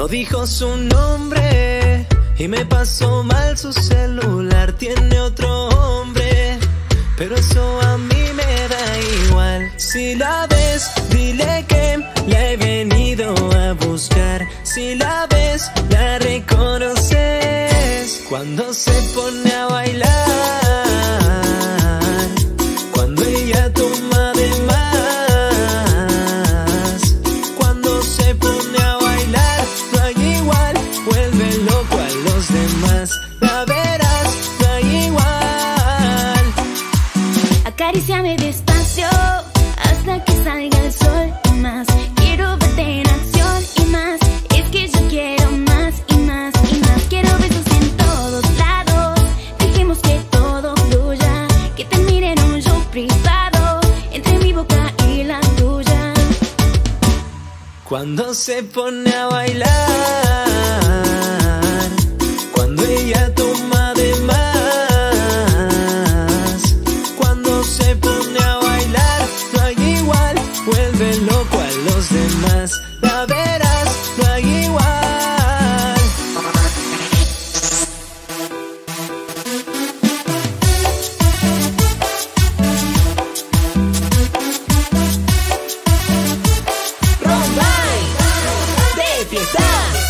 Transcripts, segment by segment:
No dijo su nombre y me pasó mal su celular. Tiene otro hombre, pero eso a mí me da igual. Si la ves, dile que la he venido a buscar. Si la ves, la reconoces cuando se pone a bailar. Cuando ella toma de más. Cuando se pone a bailar, no hay igual. Vuelve loco a los demás. La verás, no hay igual. Acaríciame despacio hasta que salga el sol y más. Quiero verte en acción y más. Es que yo quiero más y más y más. Quiero besos en todos lados. Dejemos que todo fluya. Que te mire en un show privado entre mi boca y la tuya. Cuando se pone a bailar. Cuando ella toma de más. Cuando se pone a bailar, no hay igual. Vuelve loco a los demás. La verás, no hay igual. Rombay de fiesta.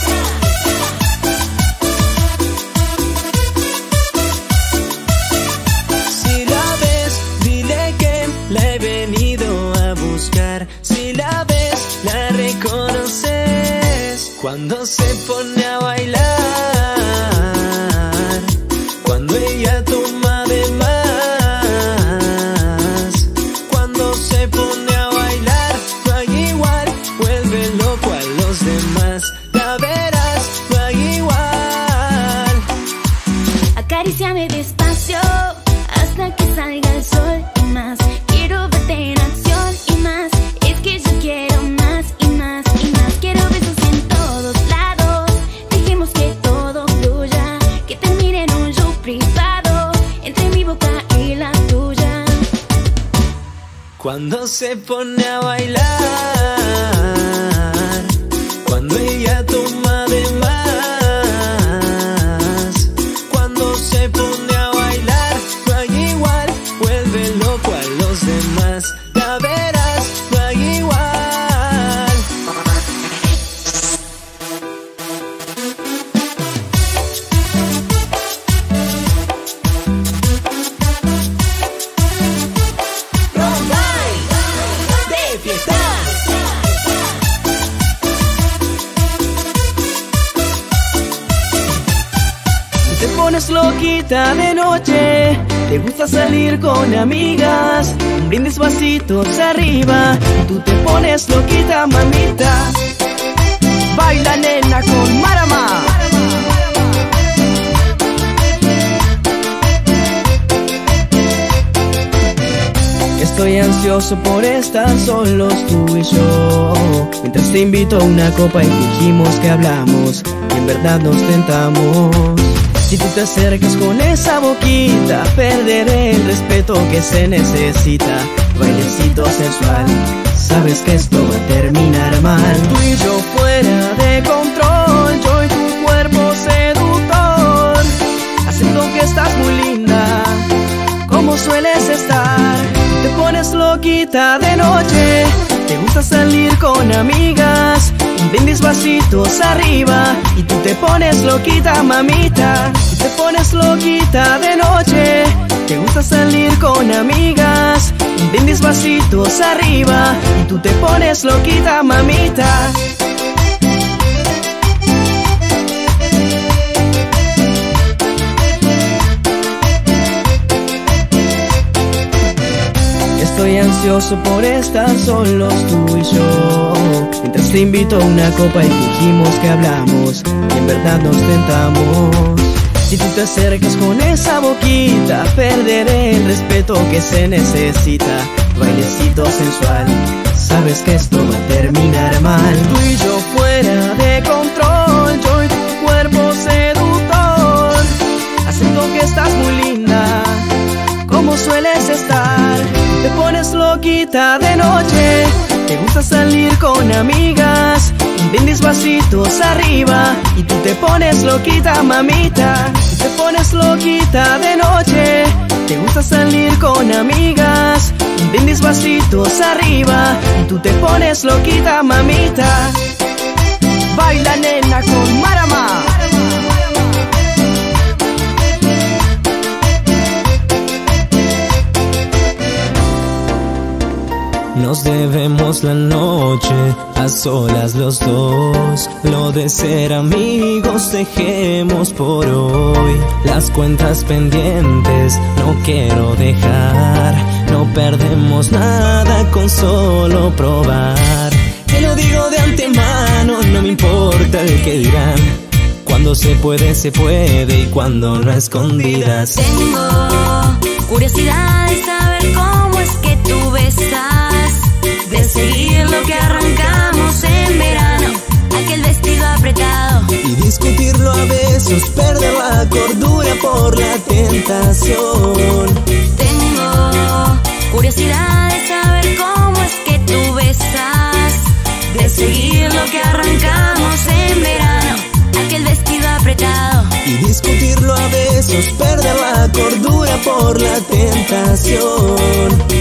Si la ves, dile que la he venido a buscar. Si la ves, la reconoces cuando se pone a bailar. Cuando ella toma de más. Cuando se pone a bailar, no hay igual. Vuelve loco a los demás. La verás, no hay igual. Acaríciame despacio hasta que salga el sol y más. Quiero verte en acción y más. Es que yo quiero más y más y más. Quiero besos en todos lados. Dejemos que todo fluya. Que te mire en un show privado entre mi boca y la tuya. Cuando se pone a bailar. Cuando ella toma de más. Cuando se pone a bailar, no hay igual. Vuelve loco a los demás. La verás, no hay igual. Rombay de fiesta. Te pones loquita de noche, te gusta salir con amigas, un brindis vasitos arriba, tú te pones loquita, mamita. Baila nena con Marama. Estoy ansioso por estar solos tú y yo, mientras te invito a una copa y dijimos que hablamos y en verdad nos tentamos. Si tú te acercas con esa boquita, perderé el respeto que se necesita. Bailecito sensual, sabes que esto va a terminar mal. Tú y yo fuera de control, yo y tu cuerpo seductor. Acepto que estás muy linda, como sueles estar. Te pones loquita de noche, te gusta salir con amigas, un brindis vasitos arriba, y tú te pones loquita, mamita. Tú te pones loquita de noche, te gusta salir con amigas, un brindis vasitos arriba, y tú te pones loquita, mamita. Estoy ansioso por estar solos tú y yo, mientras te invito a una copa y dijimos que hablamos y en verdad nos tentamos. Si tú te acercas con esa boquita, perderé el respeto que se necesita. Bailecito sensual, sabes que esto va a terminar mal. Tú y yo fuera de control, yo y tu cuerpo seductor. Acepto que estás muy linda, como sueles estar. Te pones loquita de noche, te gusta salir con amigas, un bien despacito arriba, y tú te pones loquita, mamita. Tú te pones loquita de noche, te gusta salir con amigas, bien despacito arriba, y tú te pones loquita, mamita. Baila nena con Marama. Nos debemos la noche a solas los dos. Lo de ser amigos dejemos por hoy. Las cuentas pendientes no quiero dejar. No perdemos nada con solo probar. Te lo digo de antemano, no me importa el que dirán. Cuando se puede y cuando no a escondidas. Tengo curiosidad de saber cómo es que tú besas, de seguir lo que arrancamos en verano, aquel vestido apretado, y discutirlo a besos, perder la cordura por la tentación. Tengo curiosidad de saber cómo es que tú besas, de seguir lo que arrancamos en verano, aquel vestido apretado, y discutirlo a besos, perder la cordura por la tentación.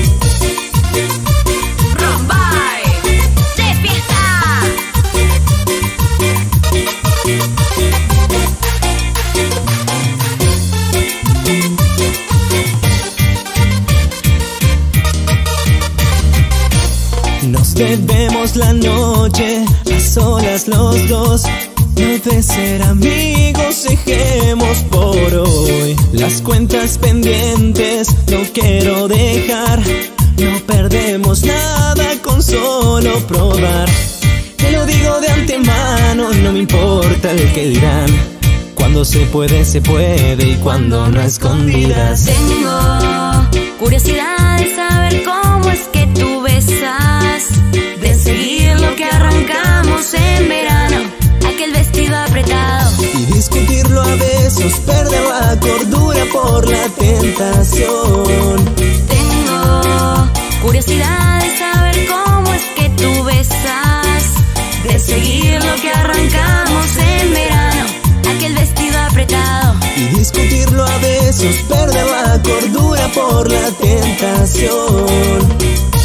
Nos debemos la noche a solas los dos. No de ser amigos dejemos por hoy. Las cuentas pendientes no quiero dejar. No perdemos nada con solo probar. Te lo digo de antemano, no me importa el que dirán. Cuando se puede y cuando no a escondidas. Tengo curiosidad de saber cómo es que tú besas, de seguir lo que arrancamos en verano, aquel vestido apretado, y discutirlo a besos, perder la cordura por la tentación. Tengo curiosidad de saber cómo es que tú besas, de seguir lo que arrancamos en verano, aquel vestido apretado, y discutirlo a besos, perder la cordura por la tentación.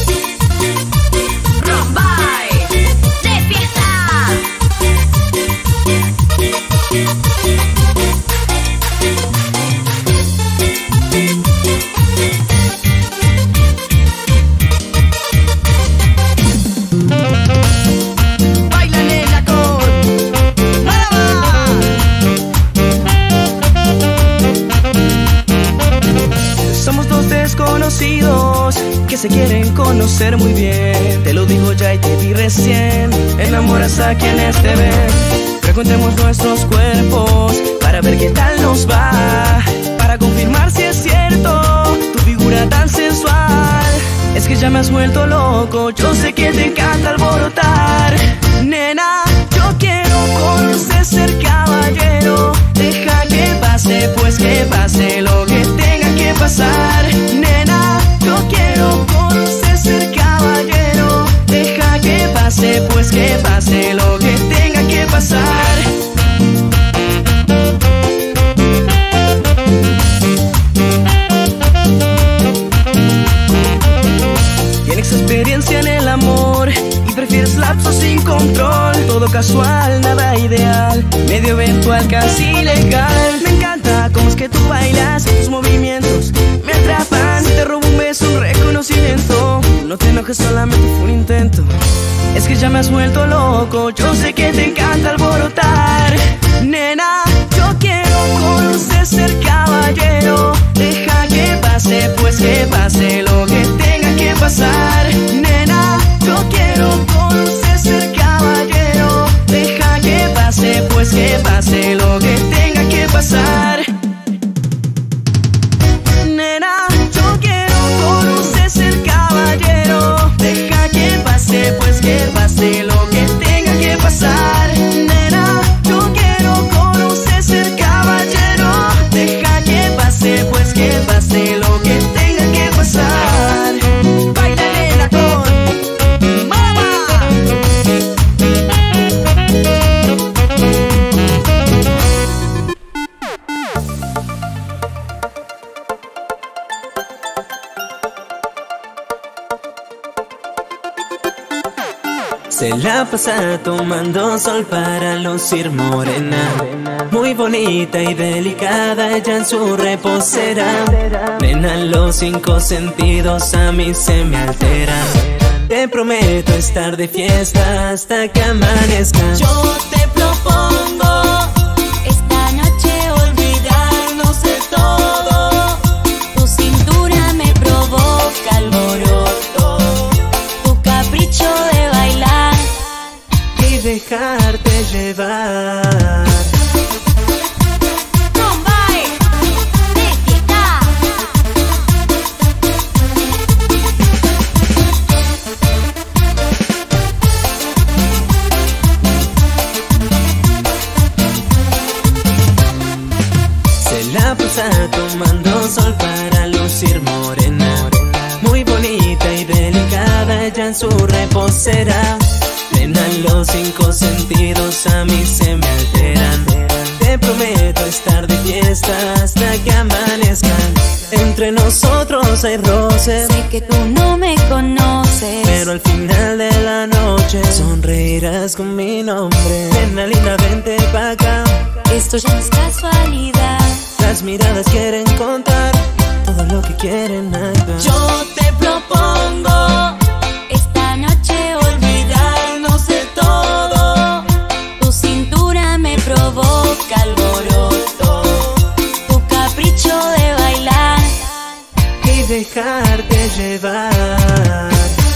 Que se quieren conocer muy bien. Te lo digo ya y te vi recién. Enamoras a quienes te ven. Frecuentemos nuestros cuerpos para ver qué tal nos va, para confirmar si es cierto tu figura tan sensual. Es que ya me has vuelto loco. Yo sé que te encanta alborotar. Nena, yo quiero conocer, ser caballero. Deja que pase, pues que pase lo que tenga que pasar. Nena, yo quiero conocer, ser caballero. Deja que pase, pues que pase lo que tenga que pasar. Tienes experiencia en el amor y prefieres lapsos sin control. Todo casual, nada ideal, medio eventual, casi legal. Me encanta cómo es que tú bailas, tus movimientos me atrapan. Te robo un beso, un reconocimiento. No te enojes, solamente fue un intento. Es que ya me has vuelto loco. Yo sé que te encanta alborotar. Nena, yo quiero conocer, ser caballero. Deja que pase, pues que pase lo que tenga que pasar. Nena, yo quiero conocer, ser caballero. Deja que pase, pues que pase lo que tenga que pasar. Nena, yo quiero conocer, ser caballero. Deja que pase, pues que pase lo que tenga que pasar. Nena, yo quiero conocer, ser caballero. Deja que pase, pues que pase lo que tenga que pasar. Se la pasa tomando sol para lucir morena. Muy bonita y delicada ella en su reposera. Nena, los 5 sentidos a mí se me alteran. Te prometo estar de fiesta hasta que amanezca. Yo te propongo esta noche olvidarnos de todo. Tu cintura me provoca alboroto, tu capricho de bailar y dejarte llevar. La pasa tomando sol para lucir morena. Muy bonita y delicada ella en su reposera. Nena, los 5 sentidos a mí se me alteran. Te prometo estar de fiesta hasta que amanezcan. Entre nosotros hay roces. Sé que tú no me conoces, pero al final de la noche sonreirás con mi nombre. Nena linda, vente pa' acá. Esto ya no es casualidad. Las miradas quieren contar todo lo que quieren hallar. Yo te propongo esta noche olvidarnos de todo. Tu cintura me provoca alboroto, tu capricho de bailar y dejarte llevar.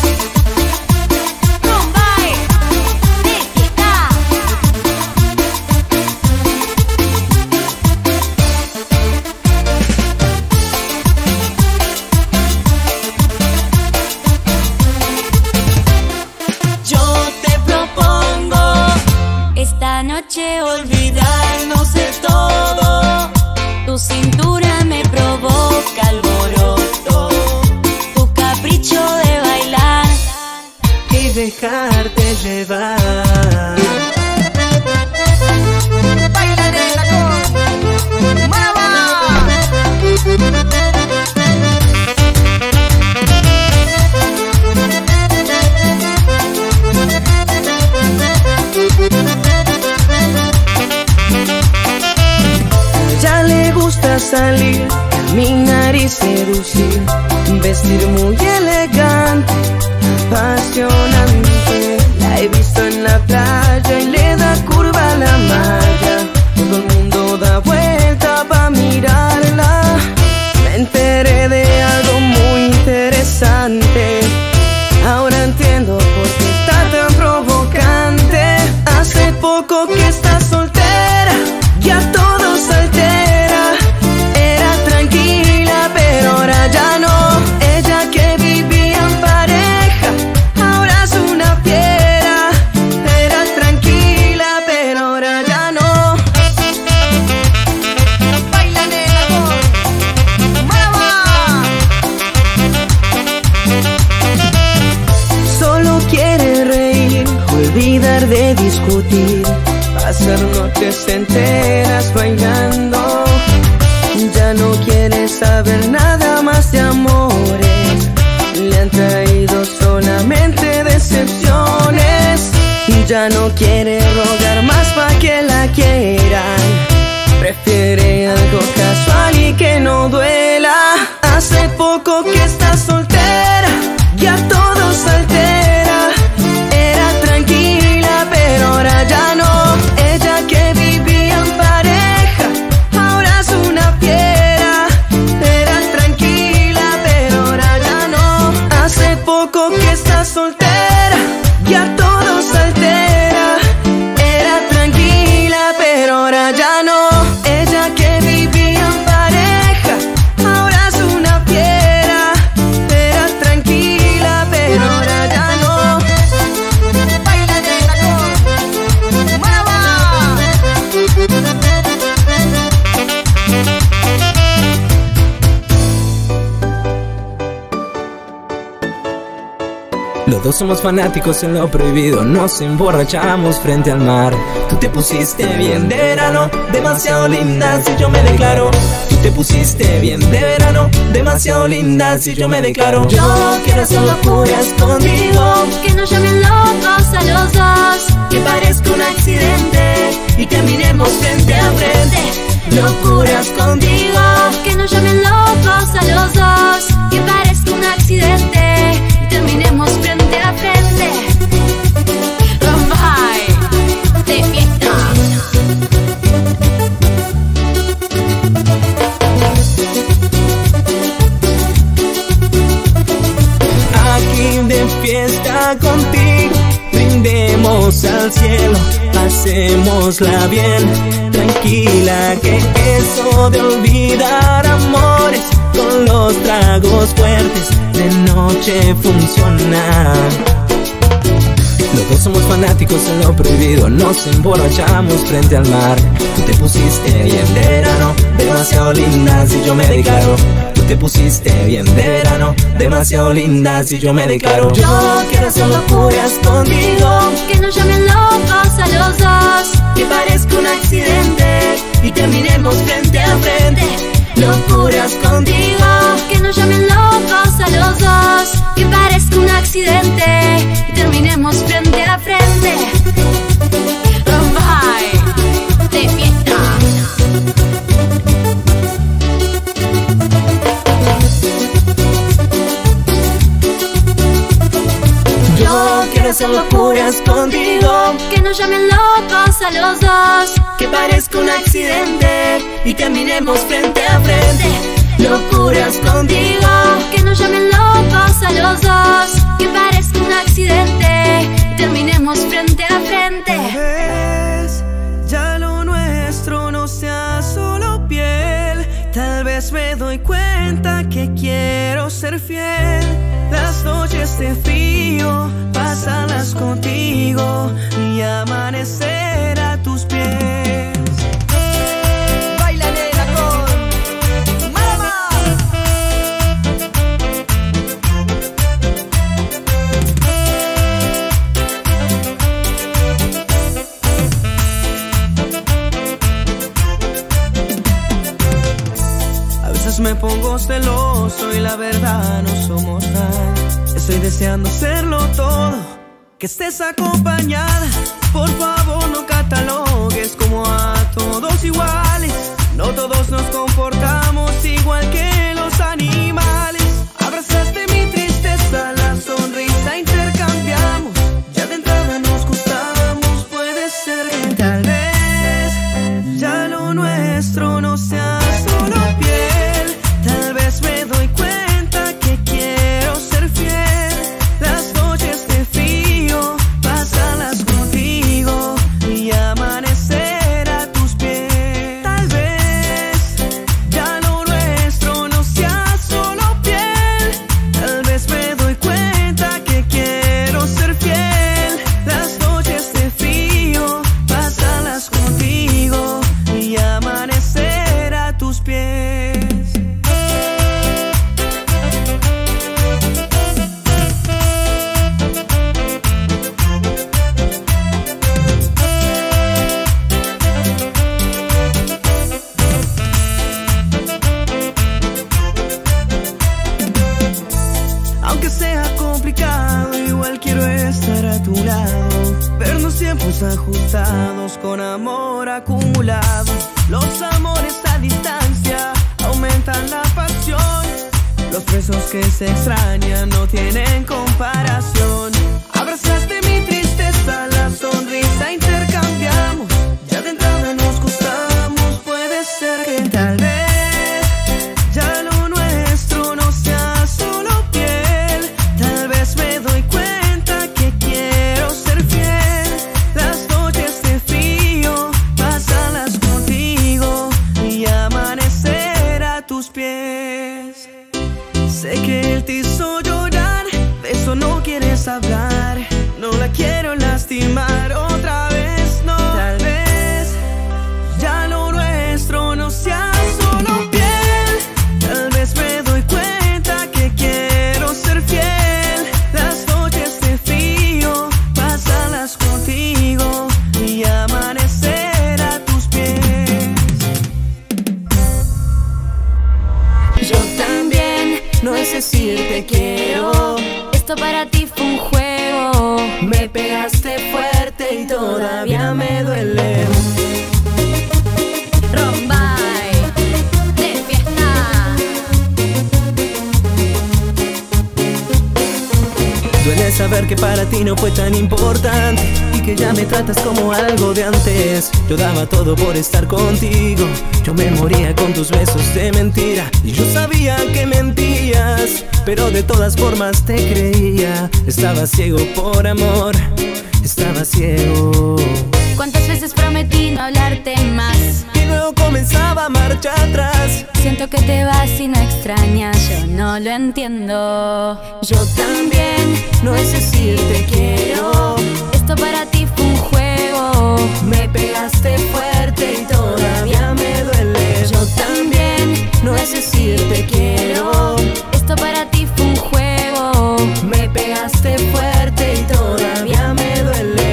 Esta noche olvidarnos de todo. Tu cintura me provoca alboroto, tu capricho de bailar y dejarte llevar. Bailarela con Mava. Ya le gusta salir, caminar y seducir, vestir muy elegante, apasionante. La he visto en la playa y le da curva a la malla. Todo el mundo da vuelta pa' mirarla. Me enteré de algo muy interesante. Ahora entiendo por qué está tan provocante. Hace poco que está soltera, ya todo se altera. Era tranquila, pero ahora ya no. Ella que vivía en pareja, ahora es una fiera. Era tranquila, pero ahora ya no. Bailarela con Mava. Solo quiere reír, olvidar de discutir, pasar noches enteras bailando. Ya no quiere saber nada más de amores. Le han traído solamente decepciones. Ya no quiere rogar más pa' que la quieran. Prefiere algo casual y que no duela. Hace poco que está soltera, ya todo se altera. Era tranquila, pero ahora ya no. Ella que vivía en pareja, ahora es una fiera. Era tranquila, pero ahora ya no. Hace poco que está soltera, ya todo se altera. Era tranquila, pero ahora ya no. Ella que vivía en pareja, ahora es una fiera. Era tranquila, pero ahora ya no. Bailarela con Mava. Los dos somos fanáticos en lo prohibido, nos emborrachamos frente al mar. Tú te pusiste bien de verano, demasiado linda si yo me declaro. Tú te pusiste bien de verano, demasiado linda si yo me declaro. Yo quiero hacer locuras contigo, que nos llamen locos a los dos, que parezca un accidente y terminemos frente a frente. Locuras contigo, que nos llamen locos a los dos, que parezca un accidente y terminemos frente a frente. Bye, de fiesta. Aquí de fiesta contigo, brindemos al cielo, pasémosla bien, tranquila, que eso de olvidar amores con los tragos fuertes de noche funciona. Los dos somos fanáticos en lo prohibido, nos emborrachamos frente al mar. Tú te pusiste bien de verano, demasiado linda si yo me declaro. Tú te pusiste bien de verano, demasiado linda si yo me declaro. Yo quiero hacer locuras contigo, que nos llamen locos a los dos, que parezca un accidente y terminemos frente a frente. Locuras contigo, que nos llamen locos a los dos, que parezca un accidente y terminemos frente a frente. Bye, de fiesta. Yo quiero hacer locuras contigo, que nos llamen locos a los dos, que parezca un accidente y terminemos frente a frente. Locuras contigo, que nos llamen locos a los dos, que parezca un accidente y terminemos frente a frente. Tal vez ya lo nuestro no sea solo piel. Tal vez me doy cuenta que quiero ser fiel. Las noches de frío, pásala contigo y amanecer a tus pies. Baila negra con Malama. A veces me pongo celoso y la verdad no somos nada. Estoy deseando serlo todo, que estés acompañada. Por favor no catalogues como a todos iguales. No todos nos comportamos igual que los animales. Abrazaste mi tristeza, la sonrisa intercambiamos. Ya de entrada nos gustamos, puede ser que tal vez ya lo nuestro no sea solo piel. Tal vez me doy cuenta que quiero ser fiel. Las noches de frío, pásalas contigo y amanecer a tus pies. Tal vez ya lo nuestro no sea solo piel. Tal vez me doy cuenta que quiero ser fiel. Las noches de frío, pásalas contigo y amanecer a tus pies. Aunque sea complicado, igual quiero estar a tu lado. Vernos tiempos ajustados con amor acumulado. Los amores a distancia aumentan la pasión. Los besos que se extrañan no tienen comparación. Abrazaste mi tristeza, la sonrisa intercambiamos. Ya de entrada nos gustamos, puede ser que tal vez ya lo nuestro no sea solo piel. Tal vez me doy cuenta que quiero ser fiel. Las noches de frío, pásalas contigo y amanecer a tus pies. Sé que él te hizo llorar, de eso no quieres hablar. No la quiero lastimar otra vez, no. Tal vez ya lo nuestro no sea solo piel. Tal vez me doy cuenta que quiero ser fiel. Las noches de Esto para ti fue un juego. Me pegaste fuerte y todavía me duele. Rombay, de fiesta. Duele saber que para ti no fue tan importante y que ya me tratas como algo de antes. Yo daba todo por estar contigo, yo me moría con tus besos de mentira. Y yo sabía que mentías, pero de todas formas te creía. Estaba ciego por amor, estaba ciego. ¿Cuántas veces prometí no hablarte más? Y luego comenzaba a marcha atrás. Siento que te vas y no extrañas, yo no lo entiendo. Yo también, no es decir te quiero. Esto para ti fue un juego. Me pegaste fuerte y todavía me duele. Yo también, no es decir te quiero. Esto para ti fue un juego. Me pegaste fuerte y todavía me duele.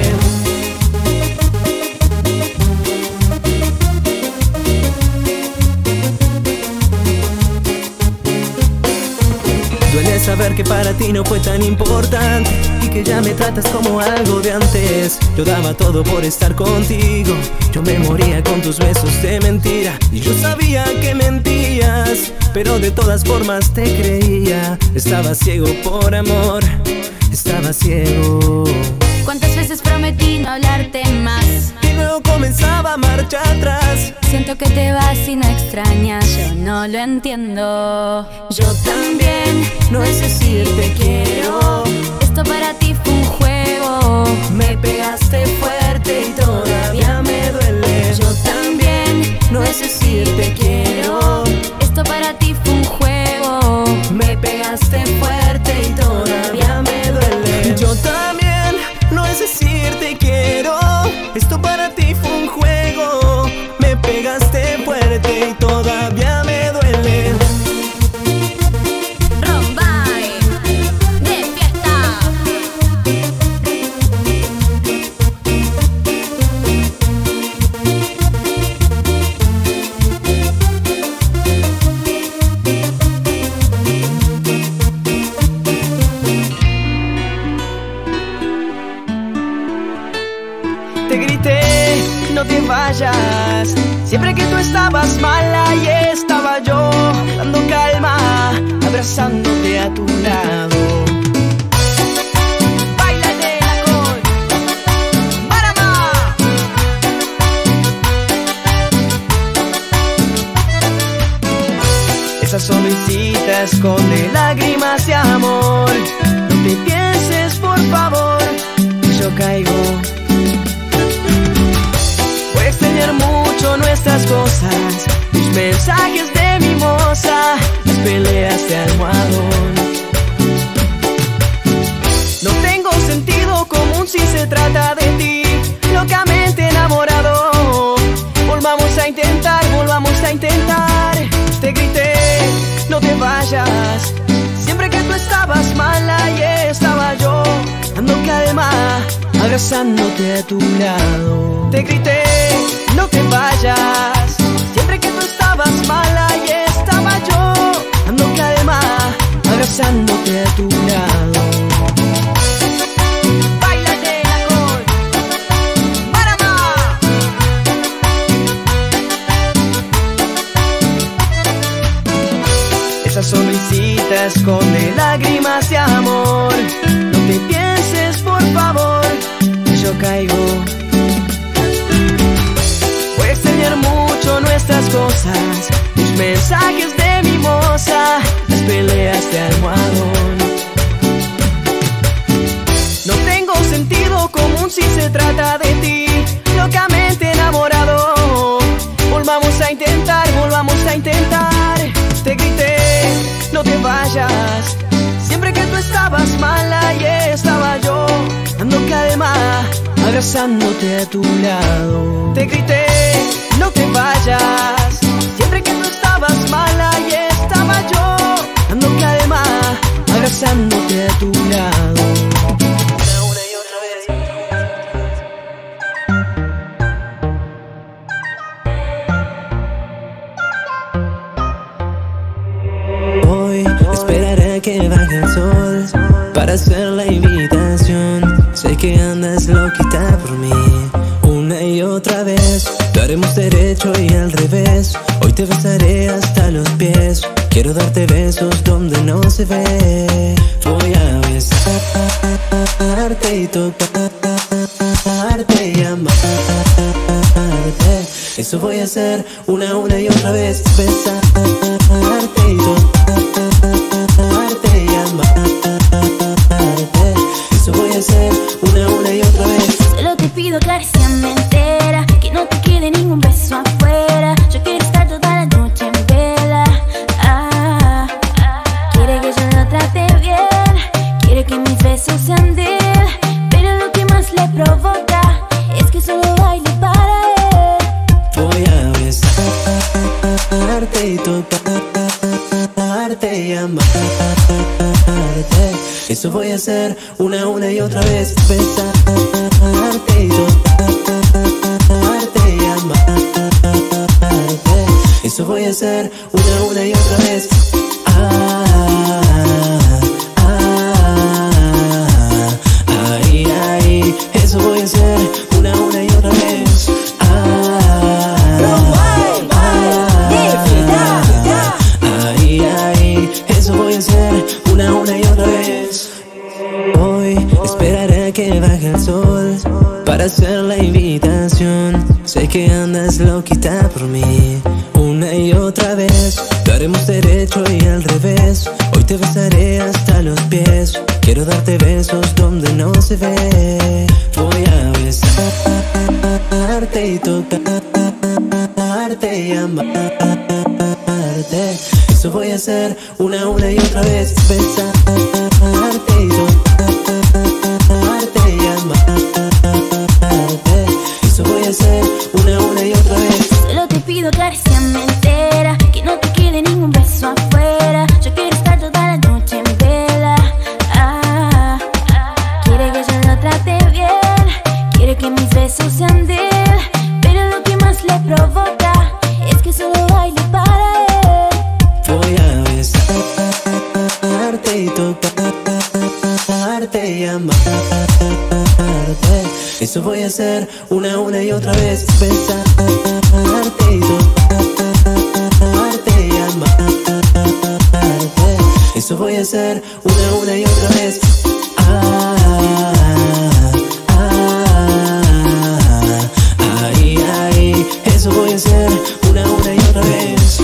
Duele saber que para ti no fue tan importante y que ya me tratas como algo de antes. Yo daba todo por estar contigo, yo me moría con tus besos de mentira. Y yo sabía que mentías, pero de todas formas te creía. Estaba ciego por amor, estaba ciego. ¿Cuántas veces prometí no hablarte más? Y luego comenzaba a marcha atrás. Siento que te vas y no extrañas, yo no lo entiendo. Yo también, no es decir te quiero. Esto para ti fue un juego. Me pegaste fuerte y todavía me duele. Yo también, no es decir te quiero. Esto para ti fue un juego. Me pegaste fuerte y todavía me duele. Yo también, no es decir te quiero. Esto para ti fue un juego. Me pegaste fuerte y todavía me duele. Rombay, de fiesta. Te grité, no te vayas. Siempre que tú estabas mal, ahí estaba yo, dando calma, abrazándote a tu lado. Báilale la con Marama. Esa sonrisita esconde lágrimas de amor. No te pienses, por favor, que yo caigo. Voy a extrañar mucho nuestras cosas, tus mensajes de mimosa, las peleas de almohadón. No tengo sentido común si se trata de ti, locamente enamorado. Volvamos a intentar, volvamos a intentar. Te grité, no te vayas. Siempre que tú estabas mal, ahí estaba yo, dando calma, abrazándote a tu lado. Te grité, no te vayas. Siempre que tú estabas mal, ahí estaba yo, dando calma, abrazándote a tu lado. Báilale la con Marama. Esa sonrisita esconde lágrimas de amor. No te pienses, por favor, que yo caigo. Voy a extrañar mucho nuestras cosas, tus mensajes de mimosa, las peleas de almohadón. No tengo sentido común si se trata de ti, locamente enamorado. Volvamos a intentar, volvamos a intentar. Te grité, no te vayas. Siempre que tú estabas mal, ahí estaba yo, dando calma, abrazándote a tu lado. Te grité, no te vayas. Siempre que tú estabas mal, ahí estaba yo, dando calma, abrazándote a tu lado. Una y otra vez. Hoy esperaré que baje el sol para hacer la invitación. Sé que andas loquita por mí. Una y otra vez lo haremos derecho y al revés. Hoy te besaré hasta los pies. Quiero darte besos donde no se ve. Voy a besarte y tocarte y amarte. Eso voy a hacer una y otra vez. Besarte y tocarte y amarte. Eso voy a hacer una y otra vez. Solo te pido caricia entera, que no te quede ningún beso afuera. Yo quiero estar toda la noche en vela. Quiere que yo lo trate bien, quiere que mis besos sean de él. Pero lo que más le provoca es que solo baile para él. Voy a besarte y tocarte y amarte. Eso voy a hacer una y otra vez. Besarte y tocarte y amarte. Eso voy a hacer una y otra vez. Ay, ay, eso voy a hacer una y otra vez. Ay, ay, eso voy a hacer una y otra vez. Hoy esperaré a que baje el sol para hacer la invitación. Sé que andas loquita por mí. Una y otra vez lo haremos derecho y al revés. Hoy te besaré hasta los pies. Quiero darte besos donde no se ve. Voy a besarte y tocarte y amarte. Eso voy a hacer una y otra vez. Besarte y tocarte y amarte. Eso voy a hacer una y otra vez. Solo te pido caricia entera, que no te quede ningún beso afuera. Yo quiero estar toda la noche en vela. Quiere que yo lo trate bien, quiere que mis besos sean de él. Pero lo que más le provoca es que solo baile para él. Voy a besarte y tocarte y amarte. Eso voy a hacer una y otra vez. Besarte y tocarte y amarte. Eso voy a hacer una y otra vez. Ay, ay, eso voy a hacer una y otra vez.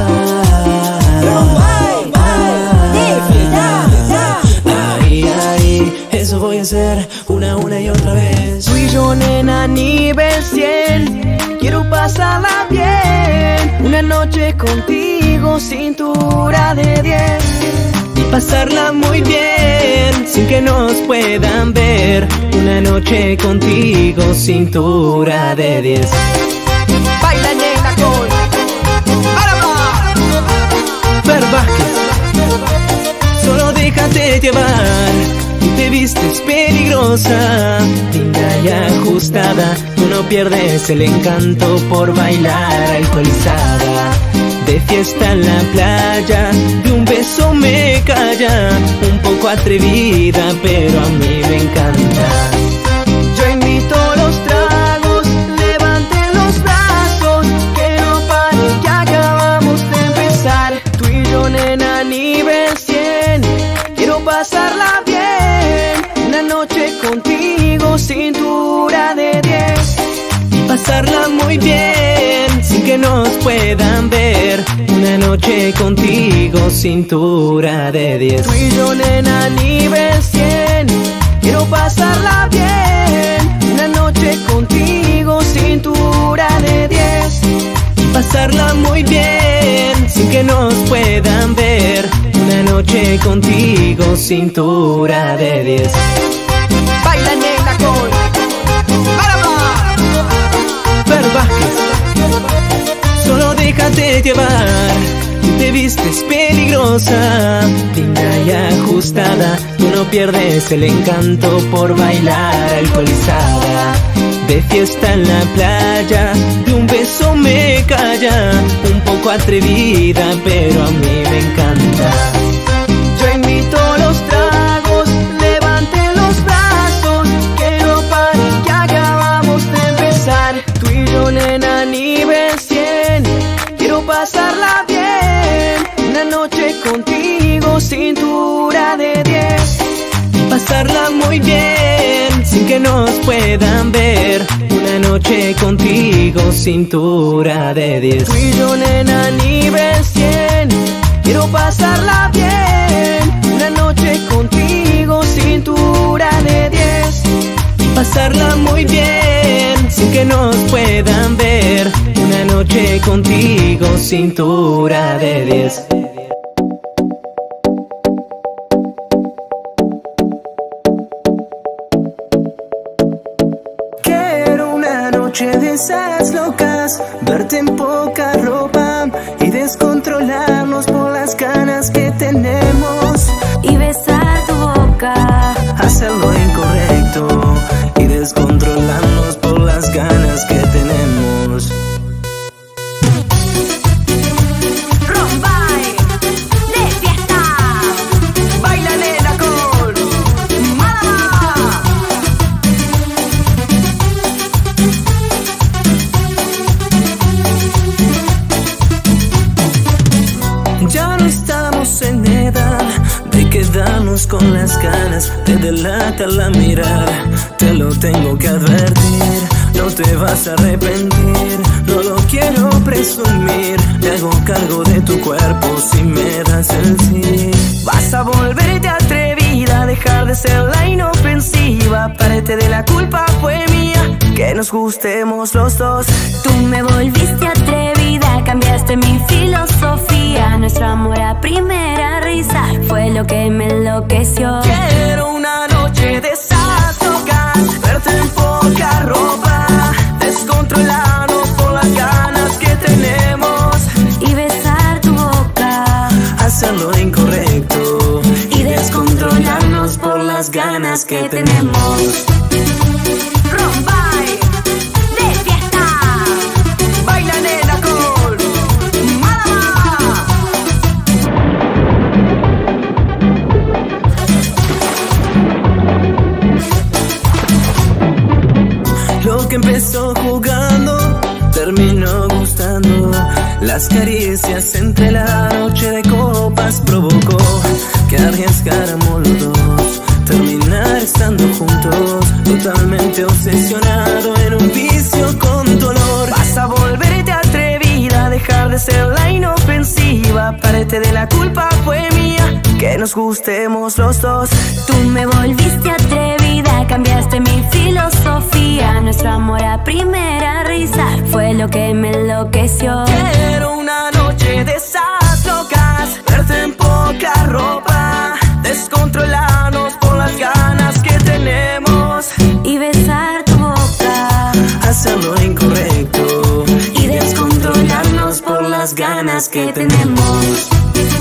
Ay, ay, eso voy a hacer una y otra vez. Tú y yo, nena, nivel 100. Quiero pasarla bien. Una noche contigo, cintura de 10. Y pasarla muy bien, sin que nos puedan ver. Una noche contigo, cintura de 10. Baila nena con Marama. Fer Vázquez. Solo déjate llevar. Tú te vistes peligrosa, linda y ajustada. Tú no pierdes el encanto por bailar alcoholizada. De fiesta en la playa, de un beso me calla. Un poco atrevida, pero a mí me encanta. Yo invito los tragos, levanten los brazos, que no pare, que acabamos de empezar. Tú y yo, nena, nivel 100. Quiero pasarla bien, una noche contigo, cintura de 10. Y pasarla muy bien, sin que nos puedan ver. Una noche contigo, cintura de 10. Tú y yo, nena, nivel 100. Quiero pasarla bien, una noche contigo, cintura de 10. Y pasarla muy bien, sin que nos puedan ver. Una noche contigo, cintura de 10. Baila nena con Marama. Fer Vázquez. Solo déjate llevar. Tú te vistes peligrosa, linda y ajustada. Tú no pierdes el encanto por bailar alcoholizada. De fiesta en la playa, de un beso me calla. Un poco atrevida, pero a mí me encanta. Yo invito los tragos, puedan ver. Una noche contigo, cintura de 10. Tú y yo, nena, nivel 100. Quiero pasarla bien. Una noche contigo, cintura de 10. Y pasarla muy bien, sin que nos puedan ver. Una noche contigo, cintura de 10. De esas locas, verte en poca ropa y descontrolarnos por las ganas que tenemos. Y besar tu boca, hacer lo incorrecto y descontrolarnos por las ganas que tenemos. Rombay, de fiesta. Baila nena con Malama. Ya no estamos en edad de quedarnos con las ganas. Te delata la mirada, te lo tengo que advertir. No te vas a arrepentir, no lo quiero presumir. Me hago cargo de tu cuerpo si me das el sí. Vas a volverte atrevida, dejar de ser la inofensiva. Parte de la culpa fue mía, que nos gustemos los dos. Tú me volviste atrevida, cambiaste mi filosofía. Nuestro amor a primera risa fue lo que me enloqueció. Quiero una noche de esas locas, verte en poca ropa, descontrolarnos por las ganas que tenemos. Y besar tu boca, hacer lo incorrecto y descontrolarnos por las ganas que tenemos. Rombay, de fiesta. Baila nena con Malama. Lo que empezó jugando terminó gustando. Las caricias entre la noche de copas provocó que arriesgáramos los dos, terminar estando juntos, totalmente obsesionado en un vicio con dolor. Vas a volverte atrevida, dejar de ser la inofensiva. Parte de la culpa fue mía, que nos gustemos los dos. Tú me volviste atrevida, cambiaste mi filosofía. Nuestro amor a primera risa fue lo que me enloqueció. Quiero una noche de esas locas, verte en poca ropa, descontrolarnos por las ganas que tenemos. Y besar tu boca, hacer lo incorrecto y descontrolarnos por las ganas que tenemos.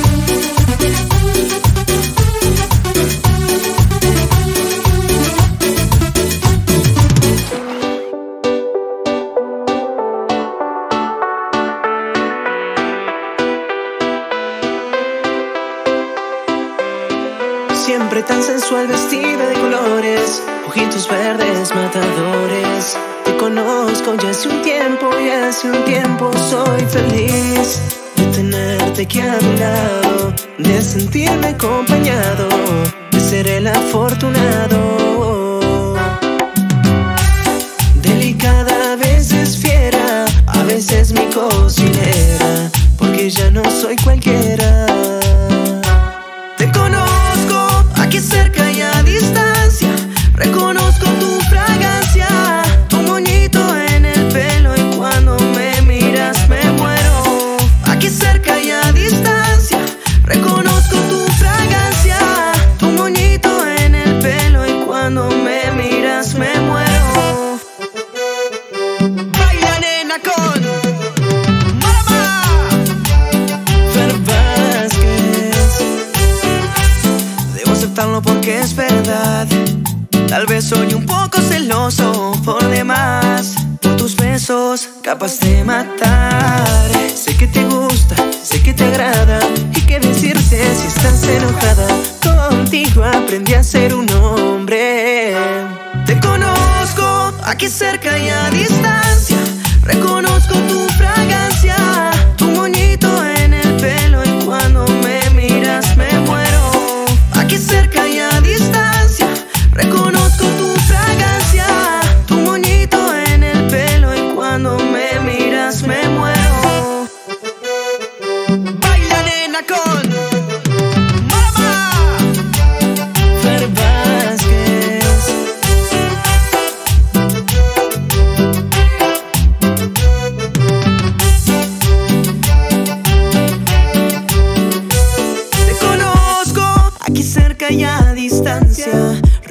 Siempre tan sensual, vestida de colores, ojitos verdes matadores. Te conozco ya hace un tiempo y hace un tiempo soy feliz de tenerte aquí a mi lado, de sentirme acompañado, de ser el afortunado. Delicada, a veces fiera, a veces mi cocinera, porque ya no soy cualquiera. Te conozco aquí cerca y a distancia, reconozco tu fragancia, tu moñito en el pelo y cuando me miras me muero. Aquí cerca y a distancia, reconozco tu fragancia, tu moñito en el pelo y cuando me miras me muero. Baila nena con Malama. Fer Vázquez. Debo aceptarlo porque es verdad. Tal vez soy un poco celoso por demás, por tus besos capaz de matar. Sé que te gusta, sé que te agrada, y qué decirte si estás enojada. Contigo aprendí a ser un hombre. Te conozco aquí cerca y a distancia, reconozco tu fragancia, tu moñito en el pelo y cuando me miras me muero. Aquí cerca y a distancia, reconozco tu fragancia,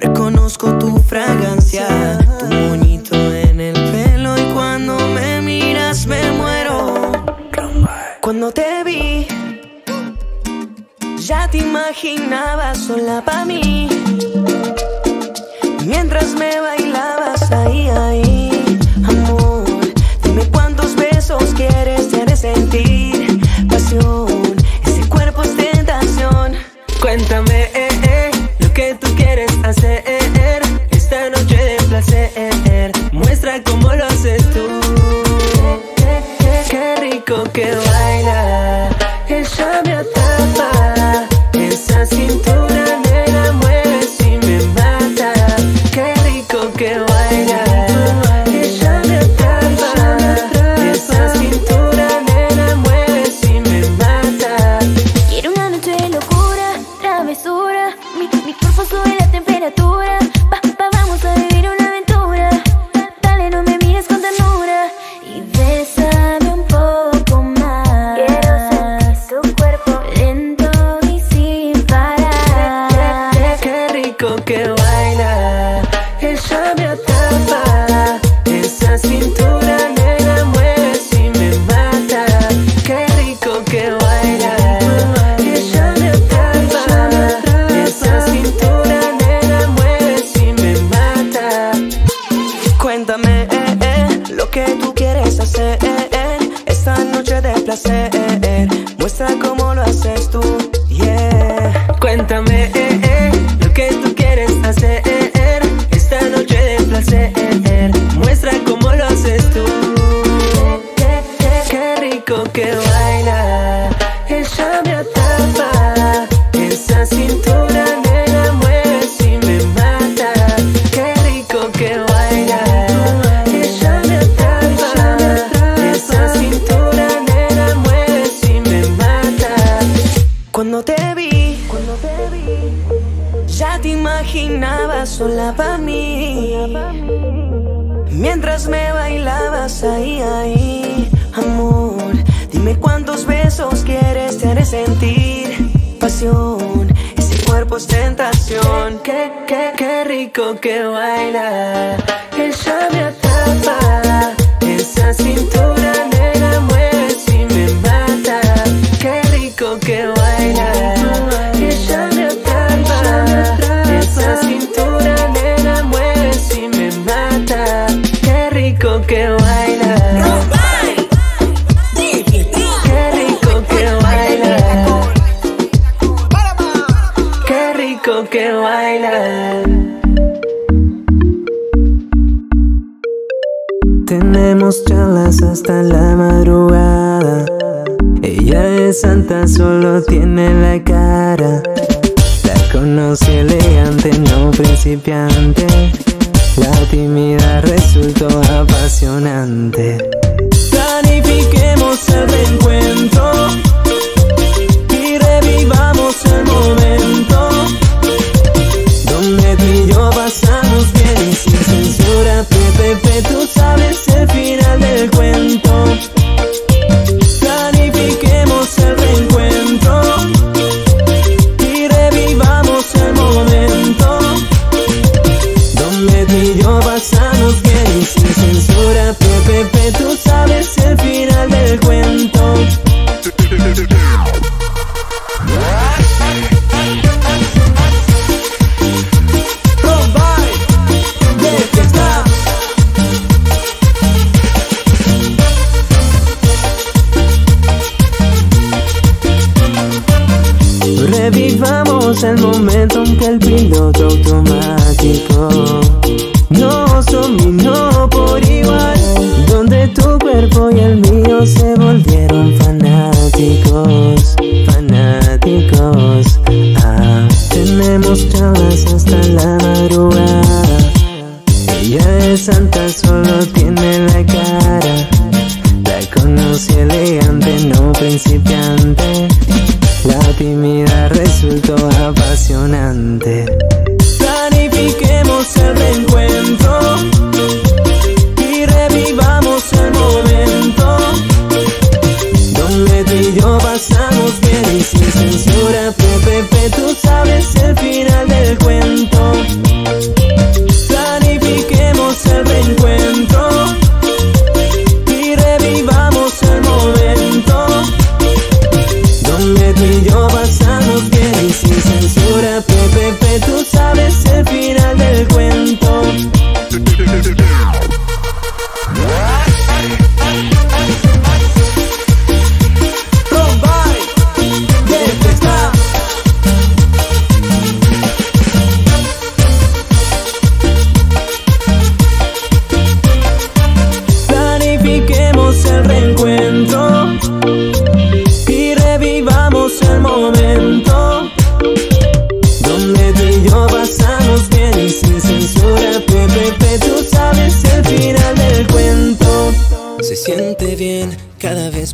reconozco tu fragancia, tu moñito en el pelo, y cuando me miras me muero. Cuando te vi, ya te imaginaba sola pa' mí, mientras me bailabas ahí, ahí. Amor, dime cuántos besos quieres, te haré sentir pasión, ese cuerpo es tentación. Cuéntame, lo que tú quieres hacer esta noche de placer, muestra cómo lo haces tú. Qué rico que baila, ella me atrapa, esa cintura nena mueve si me mata. Qué rico que baila, ella me atrapa, esa cintura nena mueve si me mata. Quiero una noche de locura, travesura, mi cuerpo sube la temperatura. Vamos a vivir una aventura. Dale, no me mires con ternura y bésame un poco más. Quiero sentir tu cuerpo lento y sin parar. Qué rico que baila, ella me atrapa, esa cintura nena mueve si me mata. Qué rico que baila, ella me atrapa, esa cintura nena mueve si me mata. Cuéntame, lo que tú quieres hacer esta noche de placer, muestra cómo lo haces tú, yeah. Cuéntame, lo que tú quieres hacer esta noche de placer, muestra cómo lo haces tú. Qué rico que baila, ella me atrapa, esa cintura nena mueve si me mata. Qué rico que baila, ella me atrapa, esa cintura nena mueve si me mata. Cuando te vi, ya te imaginaba sola pa' mí, mientras me bailabas ahí, ahí. Amor, dime cuántos besos quieres, te haré sentir pasión, ese cuerpo es tentación. Qué rico que baila, ella me atrapa, esa cintura nena mueve si me mata. Qué rico que baila, ella me atrapa, esa cintura nena mueve si me mata. Qué rico que baila, qué rico que baila, qué rico que baila. Tenemos charlas hasta la madrugada. Ella es santa, solo tiene la cara. La conocí elegante, no principiante. La tímida resultó apasionante. Planifiquemos el reencuentro y revivamos el momento donde tú y yo pasamos bien y sin censura. Pepe, tú sabes el final del cuento. Planifiquemos el reencuentro y revivamos el momento donde tú y yo pasamos bien y sin censura. Pepe, tú sabes el final del cuento. Revivamos el momento en que el piloto automático nos dominó por igual, donde tu cuerpo y el mío se volvieron fanáticos, fanáticos. Tenemos charlas hasta la madrugada. Ella es santa, solo tiene la cara. La conocí elegante, no principiante. La tímida resultó apasionante. Planifiquemos el reencuentro y revivamos el momento donde tú y yo pasamos bien y sin censura. Pepe, tú sabes el final del cuento.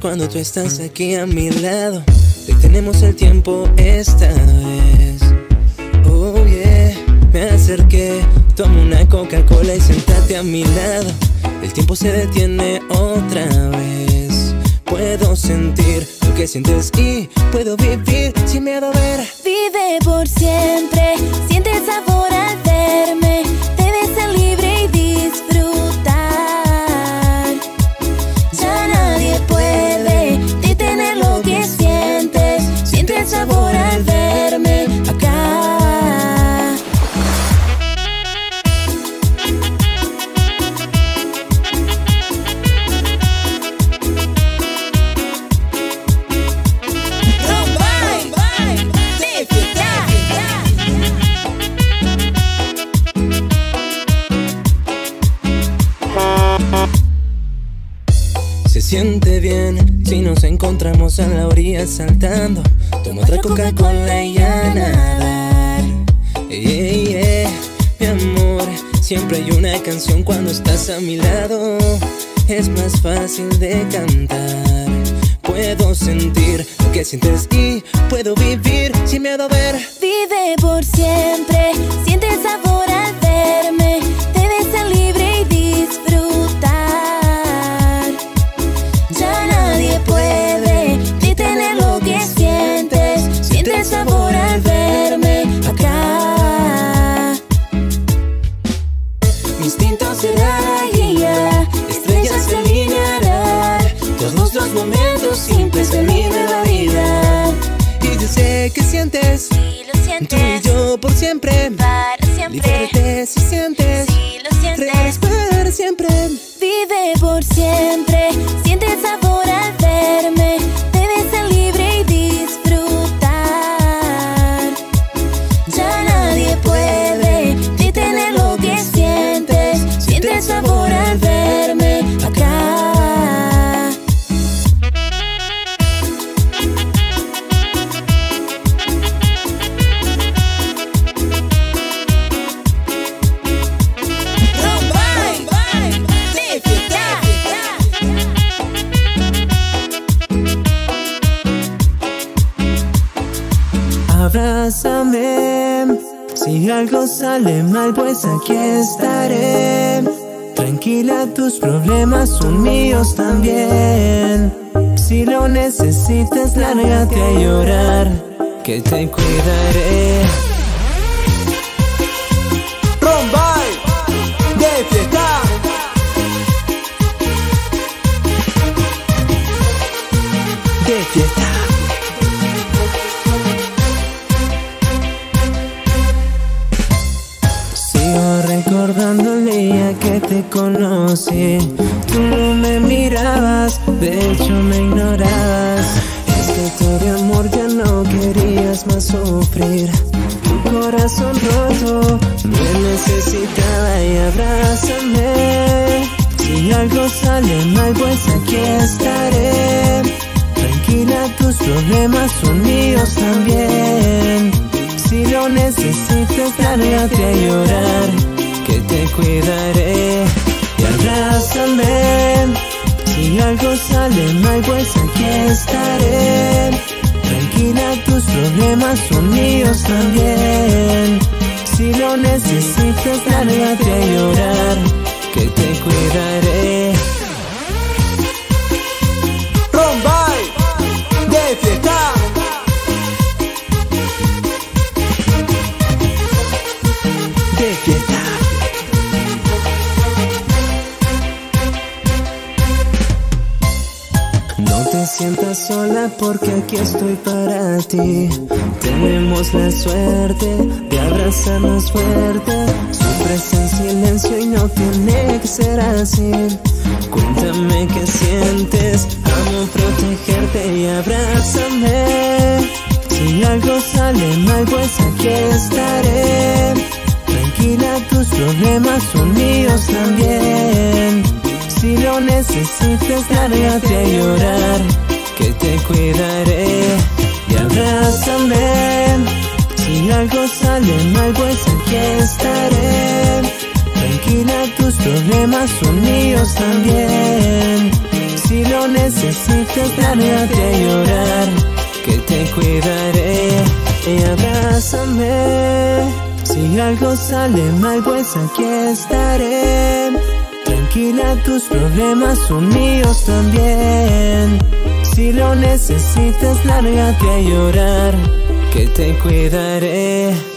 cuando tú estás aquí a mi lado. Detenemos el tiempo esta vez. Oh yeah, me acerqué, tomo una Coca-Cola y sentate a mi lado. El tiempo se detiene otra vez. Puedo sentir lo que sientes y puedo vivir sin miedo a ver. Vive por siempre, siente el sabor al verme. Debes ser libre y disfrutar. Ya nadie puede detener lo que sientes. Siente el sabor al verme acá. Se siente bien si nos encontramos a la orilla saltando. Toma otra Coca-Cola y a nadar. Mi amor, siempre hay una canción cuando estás a mi lado. Es más fácil de cantar. Puedo sentir lo que sientes y puedo vivir sin miedo a ver. Vive por siempre, siente el sabor al verme. Debes ser libre y disfrutar. Ya nadie puede detener lo que sientes. Siente el sabor al verme acá. Mi instinto será la guía, estrellas se alinearán. Todos los momentos simples de mi nueva vida. Y yo sé que sientes, Si lo sientes, tú y yo por siempre. para siempre. Libérate si sientes, Si lo sientes, reales para siempre. vive por siempre, siente el sabor al verme. Debes ser libre y disfrutar. Ya nadie puede detener lo que sientes. Siente el sabor al verme acá. Abrázame, si algo sale mal pues aquí estaré. Tranquila, tus problemas son míos también. Si lo necesitas, lárgate a llorar, que te cuidaré. Rombay, de fiesta. De fiesta. Recordando el día que te conocí, tú no me mirabas, de hecho me ignorabas. Es que todo amor ya no querías más sufrir. Tu corazón roto me necesitaba y abrázame. Si algo sale mal pues aquí estaré. Tranquila, tus problemas son míos también. Si lo necesitas, lárgate a llorar, que te cuidaré. Y abrázame. Si algo sale mal, pues aquí estaré. Tranquila, tus problemas son míos también. Si lo necesitas, lárgate a llorar, que te cuidaré. Rombay, de fiesta. De fiesta. No te sientas sola porque aquí estoy para ti. Tenemos la suerte de abrazarnos fuerte. Sufres en silencio y no tiene que ser así. Cuéntame qué sientes, amo protegerte y abrázame. Si algo sale mal pues aquí estaré. Tranquila, tus problemas son míos también. Si lo necesitas, lárgate a llorar, que te cuidaré. Y abrázame. Si algo sale mal, pues aquí estaré. Tranquila, tus problemas son míos también. Si lo necesitas, necesitas, lárgate a llorar, que te cuidaré. Y abrázame, si algo sale mal pues aquí estaré. Tranquila, tus problemas son míos también. Si lo necesitas, lárgate a llorar, que te cuidaré.